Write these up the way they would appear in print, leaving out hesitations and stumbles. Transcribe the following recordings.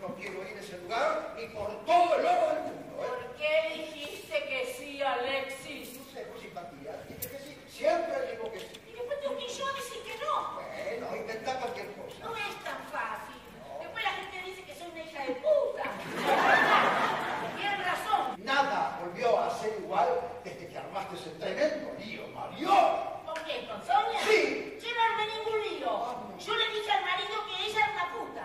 no quiero ir a ese lugar ni por todo el oro del mundo. ¿Por qué dijiste que sí, Alexis? No sé, por simpatía. Dije que sí. Siempre digo que sí. Y después te humilló a decir que no. Bueno, intenta cualquier cosa. No es tan fácil. Después la gente dice que soy una hija de puta. Tienes razón. Nada volvió a ser igual desde que armaste ese tremendo lío, Mario. ¿Con qué? ¿Con Sonia? Sí. Yo no armé ningún lío. Yo le dije al marido que ella era una puta.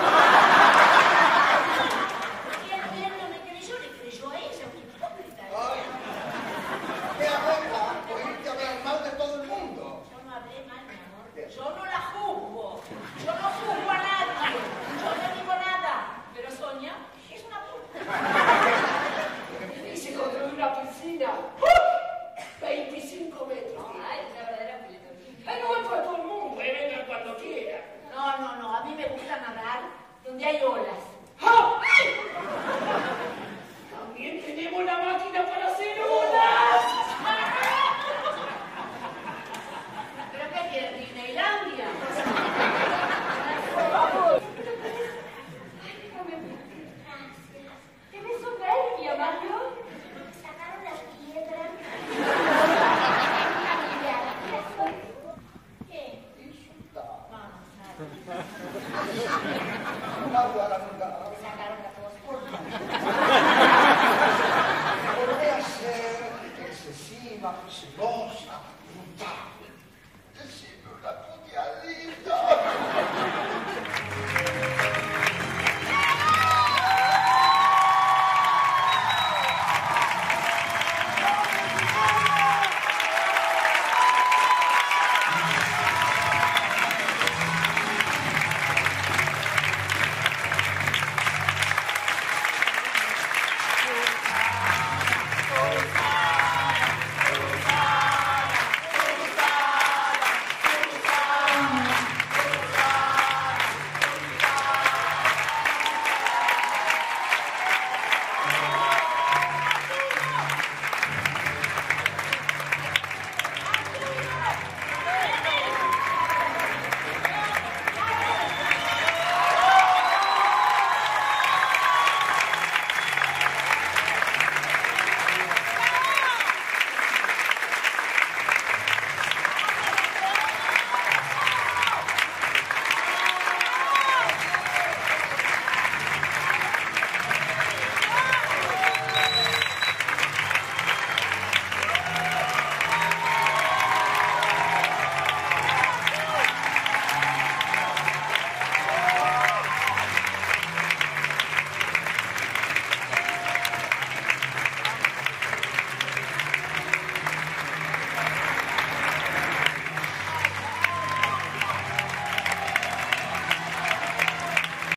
Y él no me creyó, le creyó a ella, una hipócrita. Ay, qué agota oírte hablar mal de todo el mundo. Yo no hablé mal, mi amor. Yo no la juzgo. Yo no juzgo a nadie. Yo no digo nada. Pero Sonia es una puta. Y se construyó una piscina. 25 metros. Ay, es una verdadera puta. Ay, no voy para todo el mundo. Venga cuando quiera. No. A mí me gusta nadar donde hay olas. ¡Ah! También tenemos la máquina para hacer olas. ¿Pero qué quieres? ¿Disneylandia? Por favor. Ay, no me gusta. Gracias. ¿Qué me soberbia, Mario? Sacaron la piedra. ¿Qué? Insulta. Vamos, Mario a la jugada. sacaron la